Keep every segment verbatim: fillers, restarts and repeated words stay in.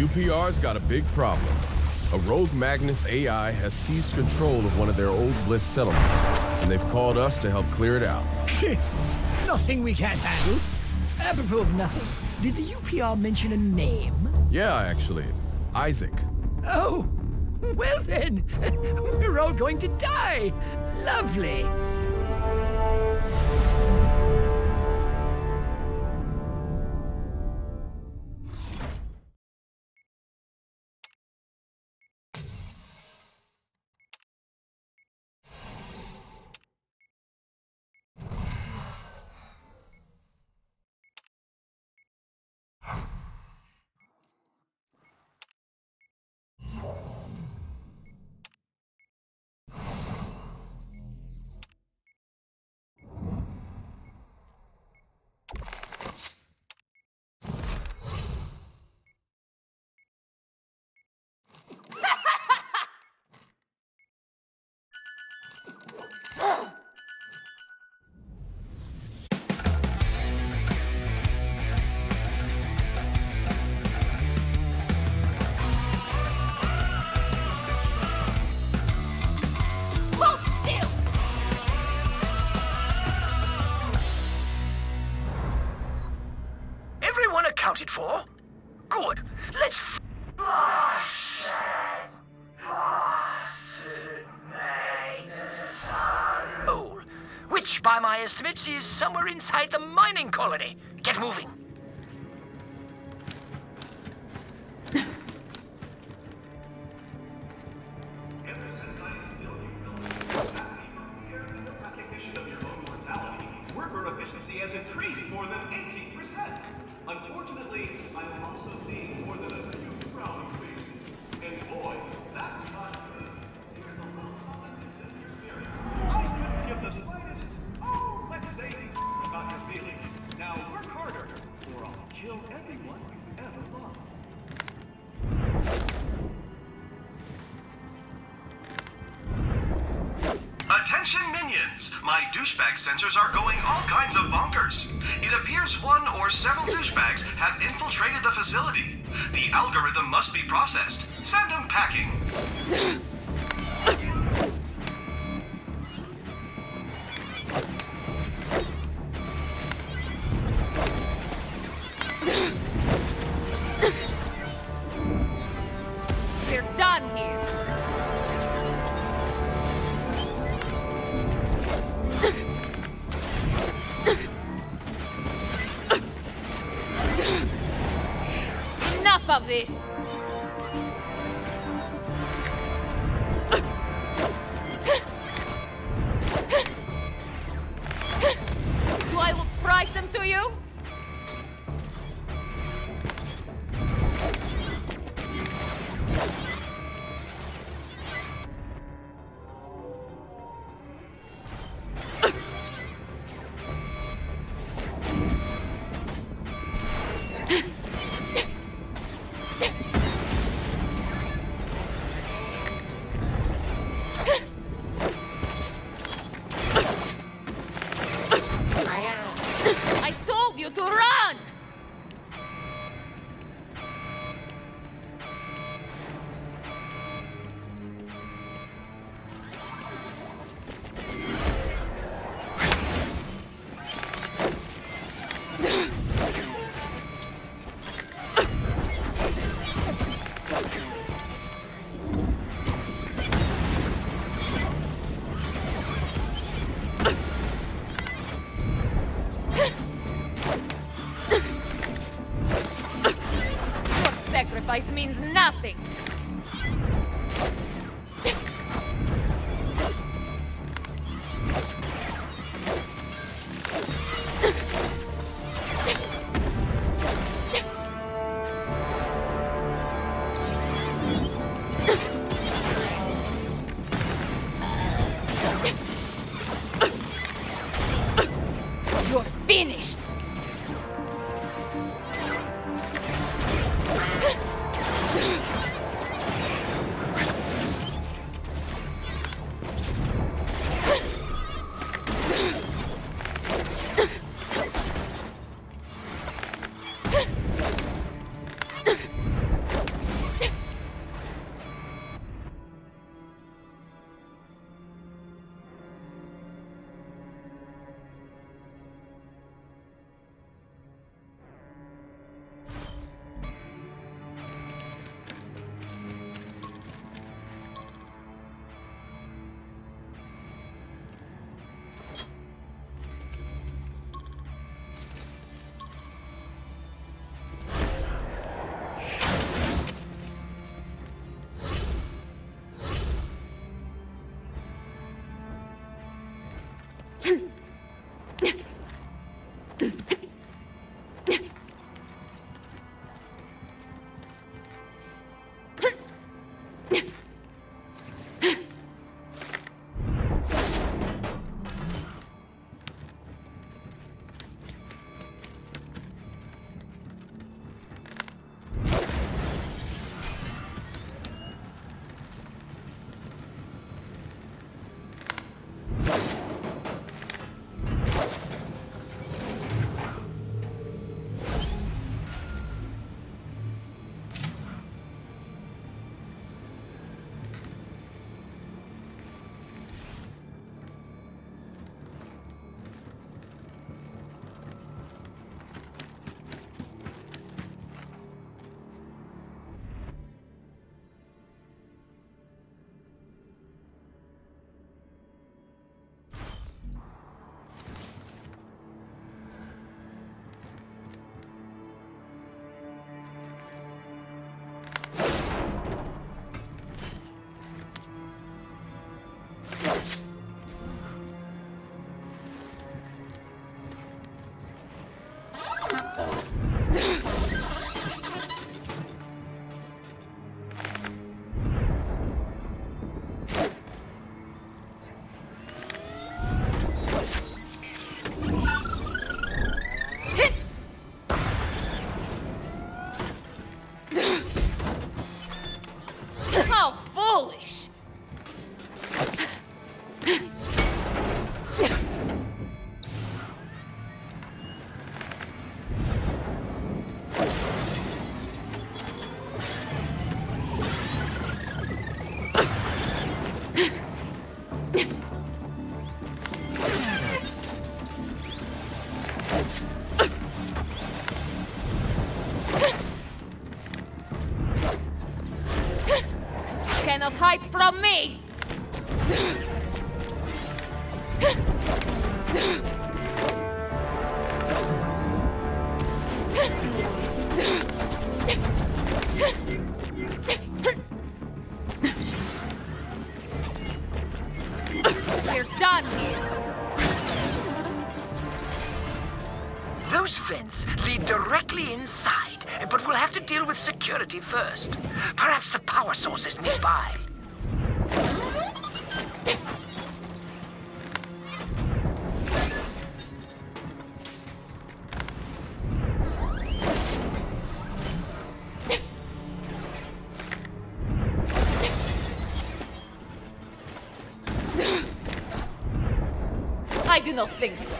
U P R's got a big problem. A rogue Magnus A I has seized control of one of their old Bliss settlements, and they've called us to help clear it out. Nothing we can't handle. Apropos of nothing, did the U P R mention a name? Yeah, actually. Isaac. Oh, well then, we're all going to die. Lovely. Accounted for? Good. Let's f Oh, which, by my estimates, is somewhere inside the mining colony. Get moving. Worker efficiency has increased more than eighteen percent. Unfortunately, I'm also seeing more than a few brown faces. And boy, that's not good. There's a little something in your experience. I couldn't give the slightest, oh, let's say, about your feelings. Now work harder, or I'll kill everyone you've ever loved. Attention minions! My douchebag sensors are going all kinds of bonkers. It appears one or several douchebags have infiltrated the facility. The algorithm must be processed. Send them packing. We're done here. Enough of this! Do I look frightened to you? I told you to run! Sacrifice means nothing. You're finished. on here? Those vents lead directly inside, but we'll have to deal with security first. Perhaps the power source is nearby. I do not think so.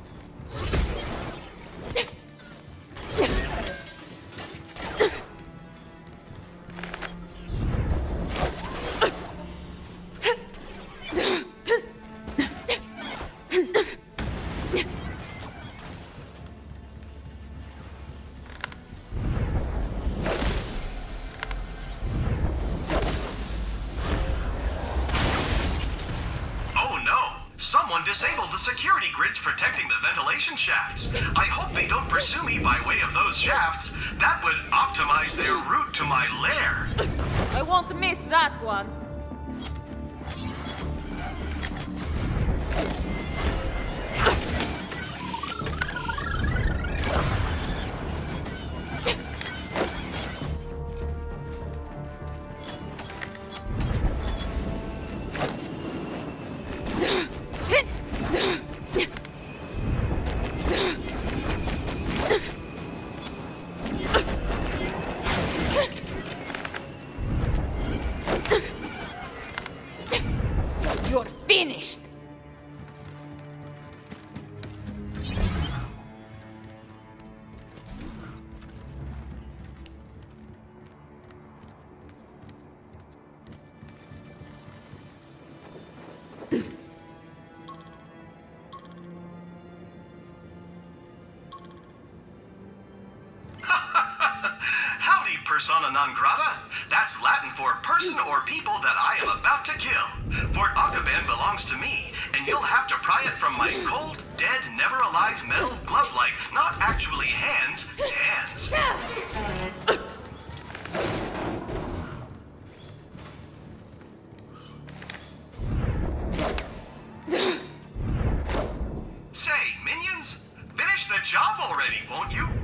Disabled the security grids protecting the ventilation shafts. I hope they don't pursue me by way of those shafts. That would optimize their route to my lair. I won't miss that one. You're finished! Howdy, persona non grata. That's Latin for person or people that I am about to kill. Fort Akaban belongs to me, and you'll have to pry it from my cold, dead, never-alive metal glove-like, not actually hands, hands. Say, minions, finish the job already, won't you?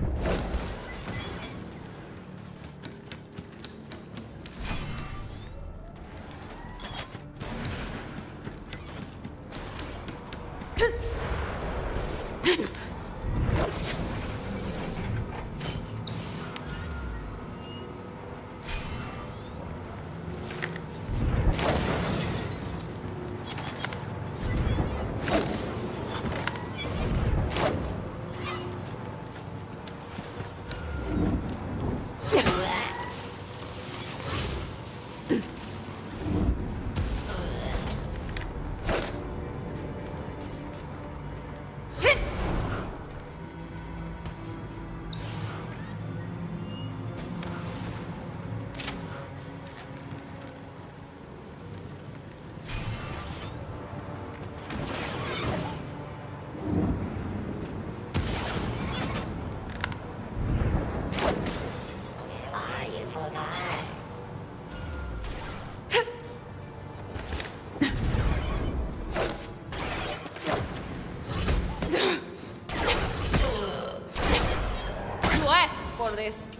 For this.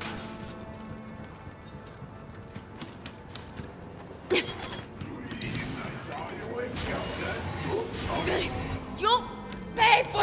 You'll pay for.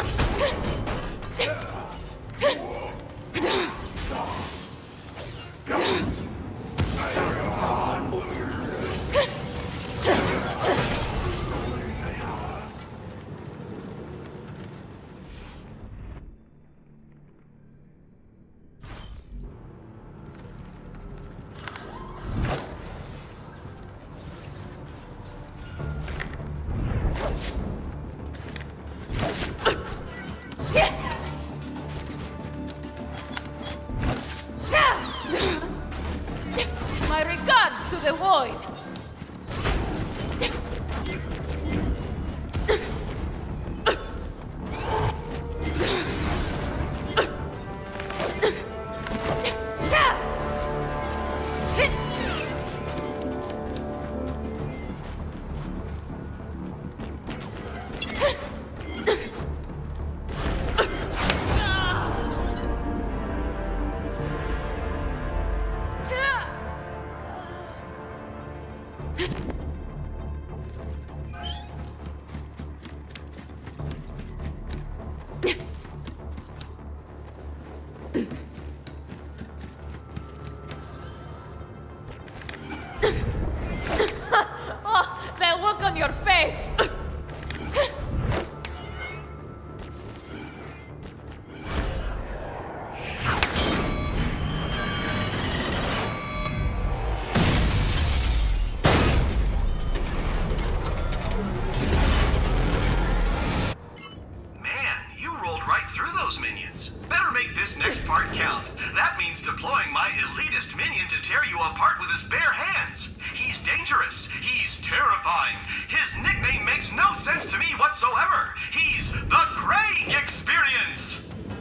no sense to me whatsoever. He's the Craig Experience.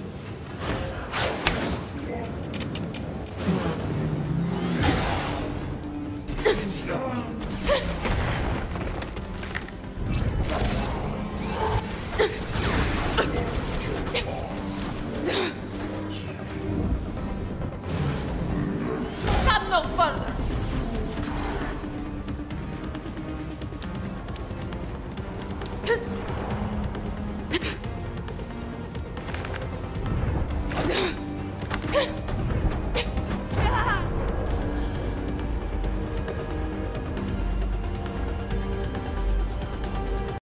Come no further.